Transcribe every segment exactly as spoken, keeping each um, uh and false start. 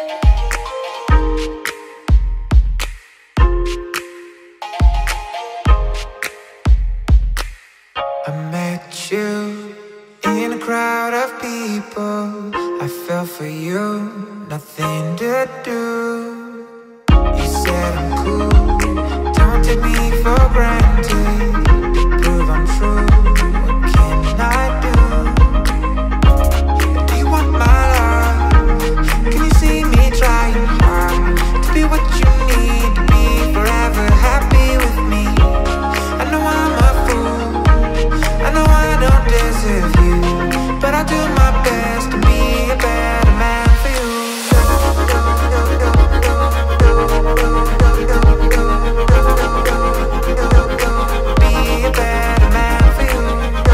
I met you in a crowd of people. I fell for you, nothing to do. You said I'm cool, don't take me for granted. To prove I'm true, what can I do? Do you want my love? Can you see me trying hard to be what you need to be? Forever happy with me. I know I'm a fool, I know I don't deserve you, but I'll do my best to be a better man for you. Be a better man for you.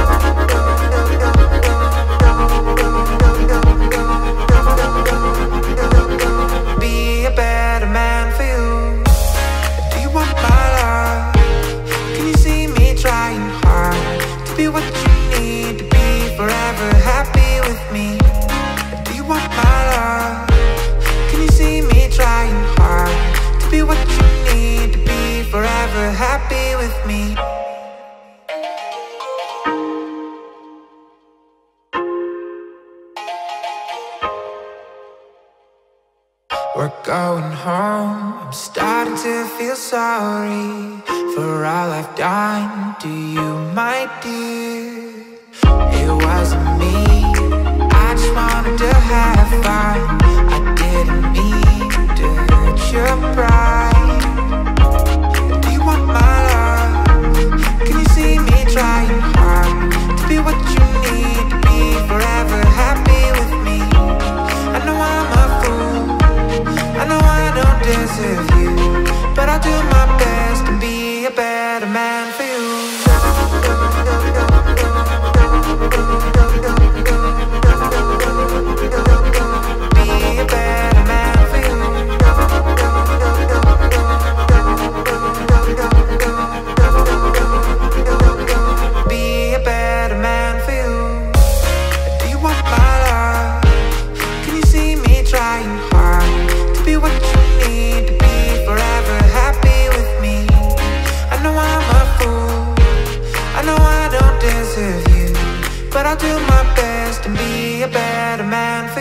Be a better man for you. Do you want my love? Can you see me trying hard to be what you need to be? Forever happy with me. Do you want my love? Can you see me trying hard to be what you need to be? Forever happy with me. We're going home, I'm starting to feel sorry for all I've done to you, my dear. It wasn't me, I just wanted to have fun. I didn't mean to hurt your pride. Do you want my love? Can you see me trying hard to be what you need to be? Forever happy with me. I know I'm a fool, I know I don't deserve you, but I'll do my best to be a better man for you. Be a better man for you. Be a better man for you. Do you want my love? Can you see me trying hard to be what you need to be? Forever happy with me. I know I'm a fool, I know I don't deserve you, but I'll do my best to be a better man for you.